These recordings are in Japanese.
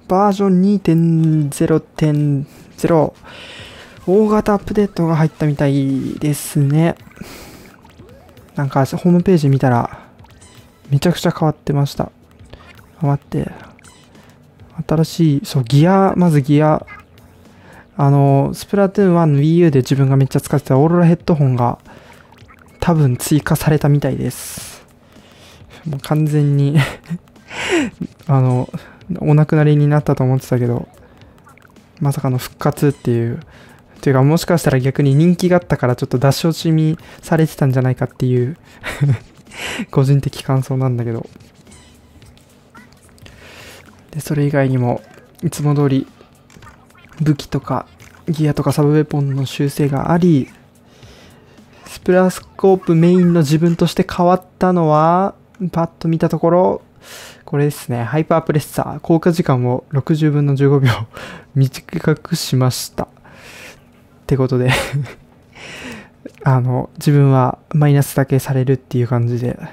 バージョン 2.0.0 大型アップデートが入ったみたいですね。なんかホームページ見たらめちゃくちゃ変わってました。待って。新しい、そう、まずギア。スプラトゥーン1の Wii U で自分がめっちゃ使ってたオーロラヘッドホンが多分追加されたみたいです。もう完全にお亡くなりになったと思ってたけど、まさかの復活っていう。というか、もしかしたら逆に人気があったからちょっと出し惜しみされてたんじゃないかっていう個人的感想なんだけど。で、それ以外にも、いつも通り、武器とかギアとかサブウェポンの修正があり、スプラスコープメインの自分として変わったのは、パッと見たところ、これですね。ハイパープレッサー。効果時間を60分の15秒短くしました。ってことで自分はマイナスだけされるっていう感じで。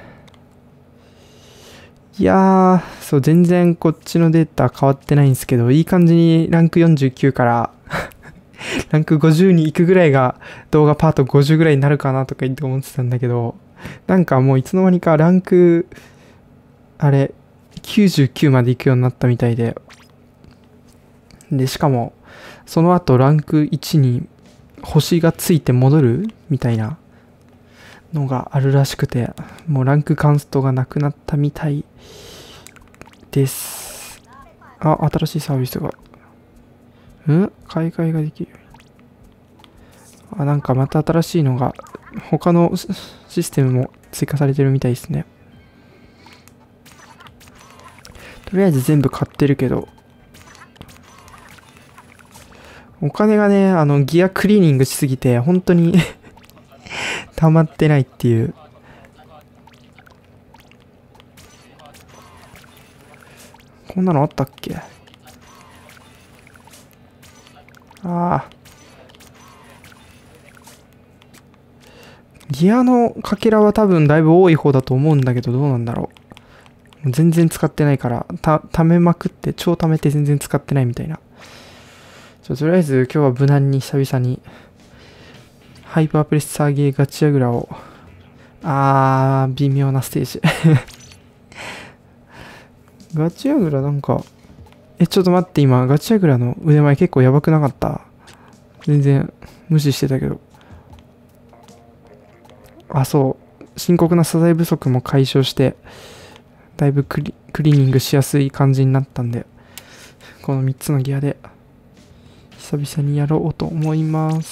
いやー、そう、全然こっちのデータ変わってないんですけど、いい感じにランク49からランク50に行くぐらいが動画パート50ぐらいになるかなとか言って思ってたんだけど、なんかもういつの間にかランク、99まで行くようになったみたいで。で、しかも、その後ランク1に星がついて戻るみたいなのがあるらしくて、もうランクカンストがなくなったみたいです。あ、新しいサービスが。買い替えができるように。なんかまた新しいのが、他のシステムも追加されてるみたいですね。とりあえず全部買ってるけど、お金がね、ギアクリーニングしすぎて、本当に溜まってないっていう。こんなのあったっけ？ギアのかけらは多分だいぶ多い方だと思うんだけど、どうなんだろう。全然使ってないから、貯めまくって、超貯めて全然使ってないみたいな。とりあえず今日は無難に久々にハイパープレッサーゲーガチアグラを微妙なステージガチアグラなんかちょっと待って、今ガチアグラの腕前結構やばくなかった？全然無視してたけど。そう深刻な素材不足も解消してだいぶクリーニングしやすい感じになったんで、この3つのギアで久々にやろうと思います。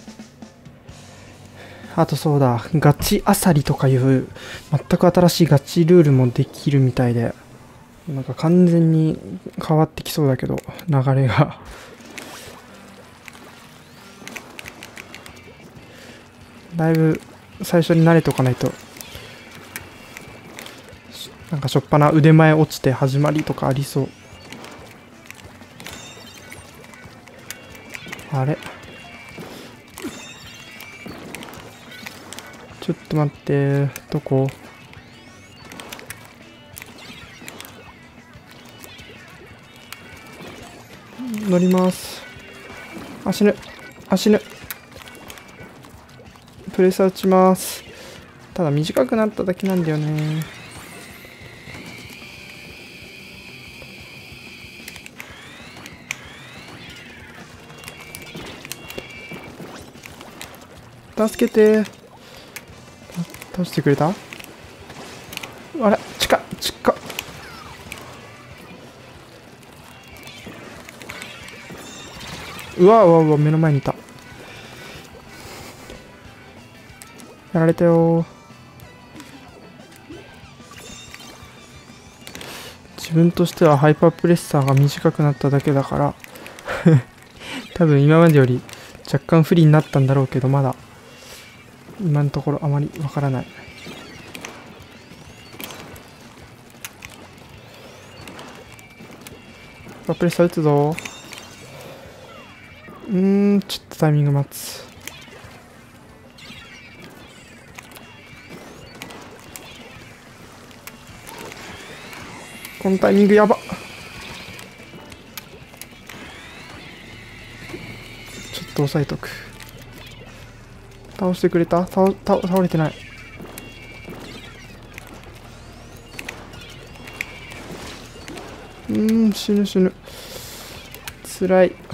あとそうだ、ガチあさりとかいう全く新しいガチルールもできるみたいで、なんか完全に変わってきそうだけど、流れがだいぶ最初に慣れておかないと、なんかしょっぱな腕前落ちて始まりとかありそう。あれ、ちょっと待って、どこ？乗ります。死ぬ。プレッサー打ちます。ただ短くなっただけなんだよね。助けて。倒してくれた？あれ、近っ。うわ、目の前にいた。やられたよ。自分としてはハイパープレッサーが短くなっただけだから多分今までより若干不利になったんだろうけど、まだ今のところあまりわからない。プレッサー打つぞ。ちょっとタイミング待つ。このタイミングやばっ。 と押さえとく。倒してくれた？倒れてない。死ぬ死ぬ。つらい。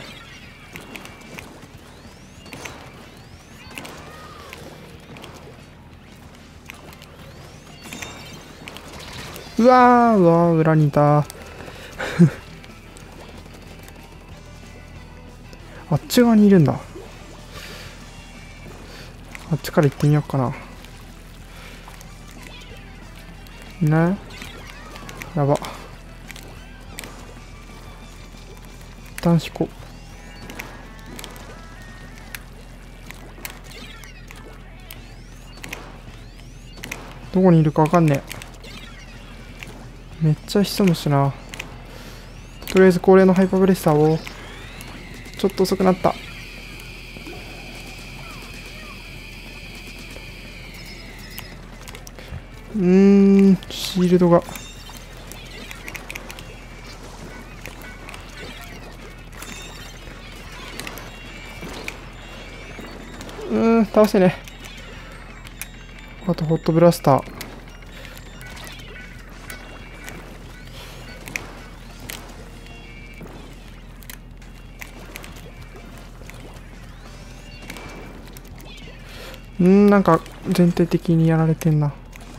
うわー、裏にいた。あっち側にいるんだ。あっちから行ってみようかな。ね。やば。一旦引こう。どこにいるかわかんねえ。めっちゃ潜むしな。とりあえず恒例のハイパーブレッサーを。ちょっと遅くなった。シールドが。倒せね。あとホットブラスター。なんか全体的にやられてんな。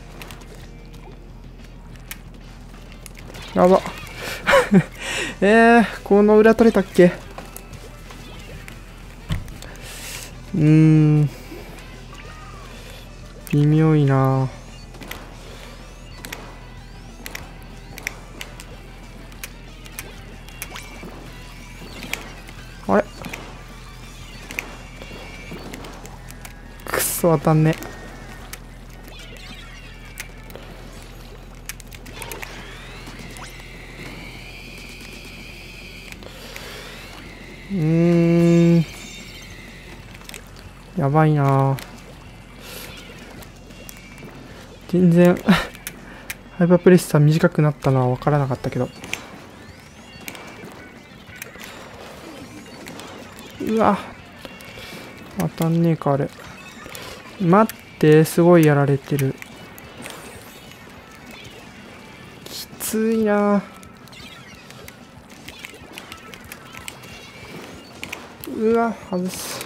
やば。この裏取れたっけ？微妙いな。あれ？くっそ当たんね。やばいな。全然ハイパープレッサー短くなったのは分からなかったけど。うわ、当たんねえかあれ。待って、すごいやられてる。きついな。うわ、外す。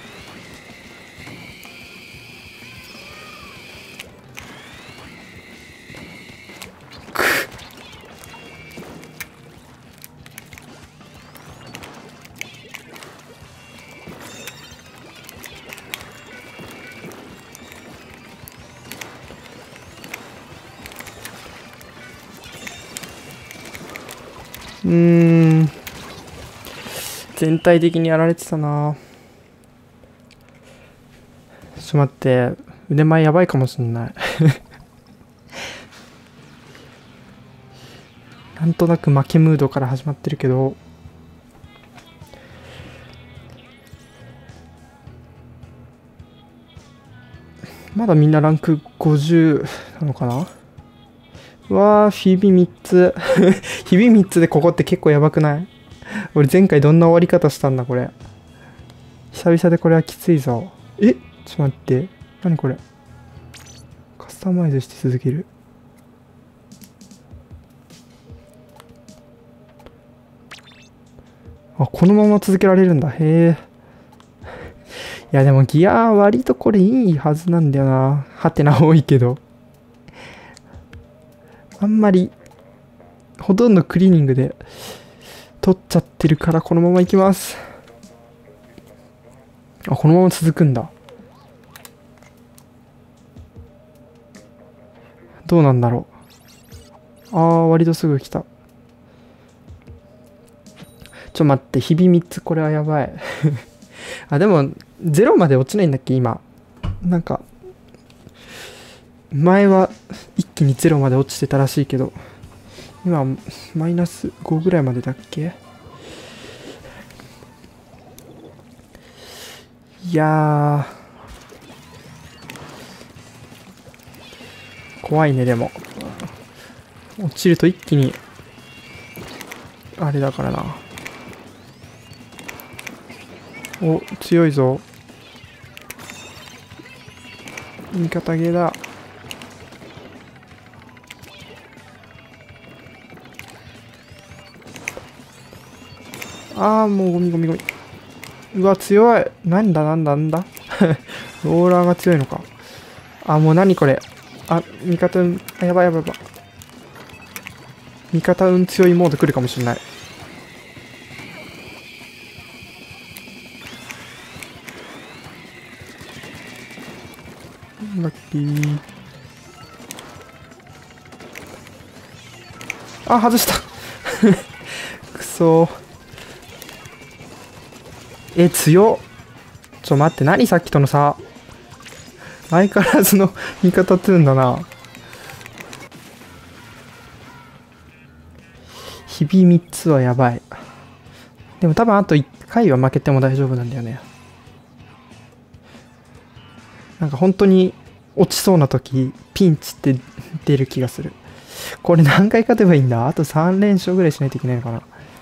全体的にやられてたな。ちょっと待って、腕前やばいかもしんない。なんとなく負けムードから始まってるけど、まだみんなランク50なのかな。うわー、日々3つ。日々3つでここって結構やばくない？俺前回どんな終わり方したんだこれ。久々でこれはきついぞ。ちょっと待って。何これ。カスタマイズして続ける。あ、このまま続けられるんだ。へえ。いやでもギア割とこれいいはずなんだよな。ハテナ多いけど。あんまり、ほとんどクリーニングで取っちゃってるからこのままいきます。あ、このまま続くんだ。どうなんだろう。割とすぐ来た。ちょ待って、日々3つこれはやばい。あ、でも、0まで落ちないんだっけ今。なんか、前は一気に0まで落ちてたらしいけど、今、マイナス5ぐらいまでだっけ？いやー、怖いね、でも。落ちると一気に、あれだからな。 お、強いぞ。味方ゲーだ。ああ、もうゴミゴミゴミ。うわ、強い。なんだなんだなんだ。ローラーが強いのか。あ、もう何これ。あ、味方運、あ、やばいやばいやばい。味方運強いモード来るかもしれない。ラッキー。あ、外した。くそー。強っ。待って、何さっきとの差。相変わらずの味方トゥーンだな。日々3つはやばい。でも多分あと1回は負けても大丈夫なんだよね。なんか本当に落ちそうな時、ピンチって出る気がする。これ何回勝てばいいんだ？あと3連勝ぐらいしないといけないのかな。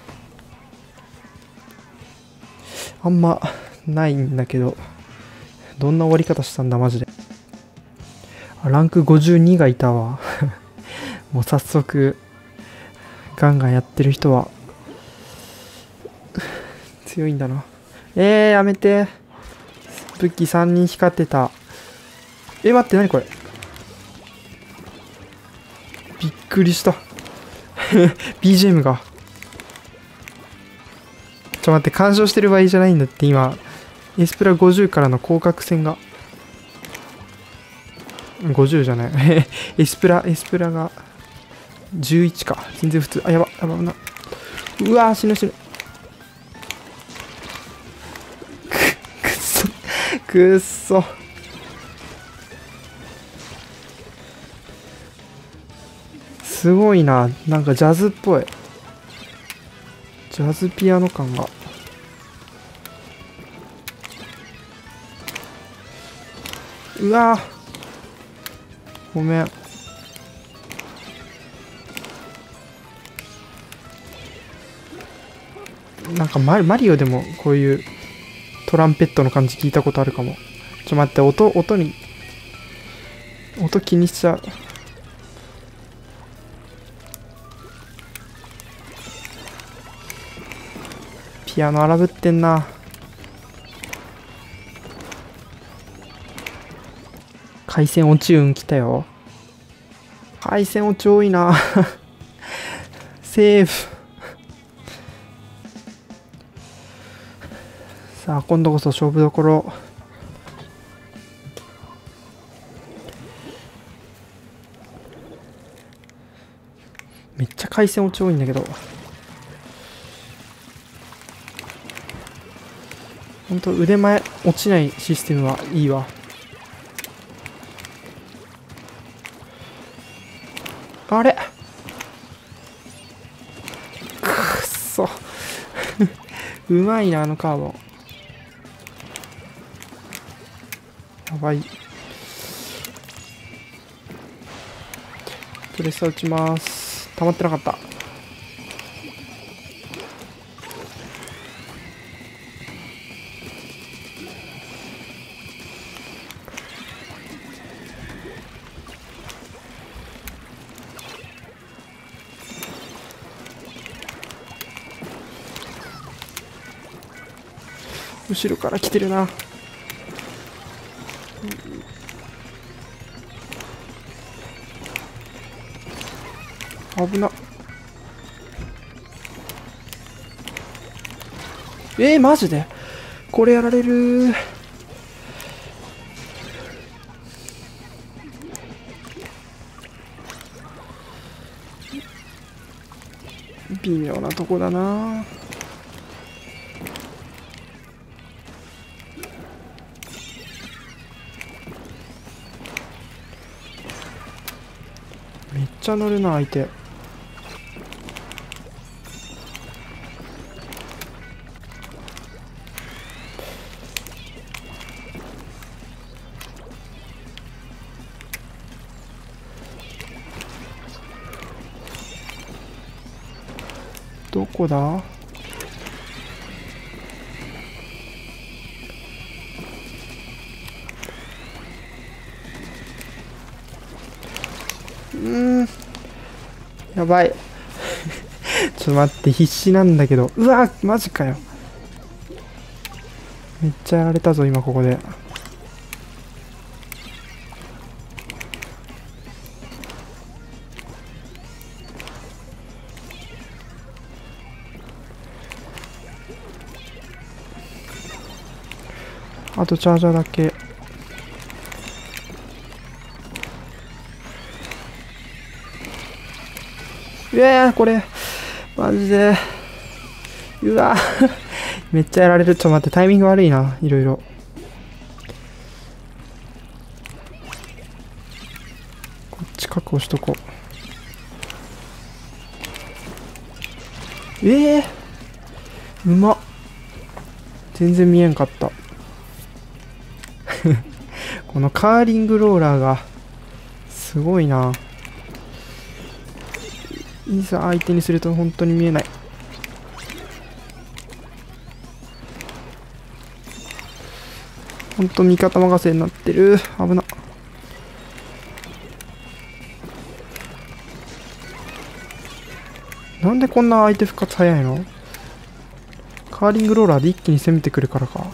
あんまないんだけど、どんな終わり方したんだマジで。ランク52がいたわ。もう早速ガンガンやってる人は強いんだな。やめて。武器3人光ってた。待って、何これ。びっくりした。BGM が。待って、干渉してる場合じゃないんだって。今エスプラ50からの広角線が50じゃない。エスプラが11か。全然普通。あ、やばやばな。うわー、死ぬ死ぬ。くっそくっそ。すごいな。なんかジャズっぽい。ジャズピアノ感が。うわー、ごめん。なんかマリオでもこういうトランペットの感じ聞いたことあるかも。待って、音気にしちゃう。ピアノ荒ぶってんな。回線落ち運来たよ。回線落ち多いな。セーフ。さあ今度こそ勝負どころ。めっちゃ回線落ち多いんだけど。ほんと腕前落ちないシステムはいいわ。あれくっそ。うまいなあのカード。やばい。プレッサー打ちます。溜まってなかった。後ろから来てるな。危な。マジでこれやられる。微妙なとこだな。めっちゃ乗るな相手。どこだ。 やばい。ちょっと待って、必死なんだけど。うわ、マジかよ。めっちゃやられたぞ、今ここで。あとチャージャーだけ。これマジで、うわめっちゃやられる。ちょっと待って、タイミング悪いな、いろいろ。こっち確保しとこう。うまっ。全然見えんかったこのカーリングローラーがすごいな。いざ相手にすると本当に見えない。本当味方任せになってる。危な。なんでこんな相手復活早いの？カーリングローラーで一気に攻めてくるからか。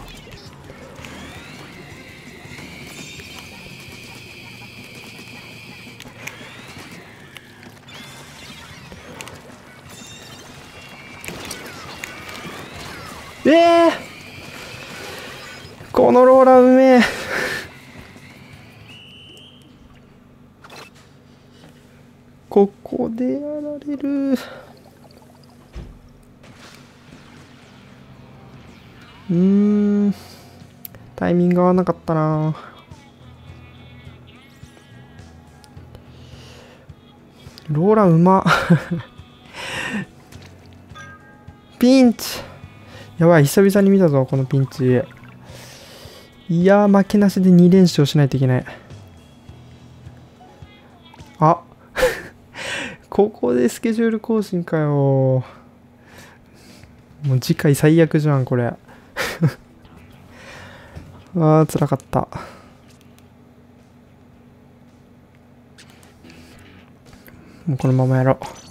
このローラーうめえここでやられる。タイミング合わなかったな。ローラうまピンチ。やばい、久々に見たぞこのピンチ。いやー、負けなしで2連勝しないといけない。あここでスケジュール更新かよ。もう次回最悪じゃんこれあー、辛かった。もうこのままやろう。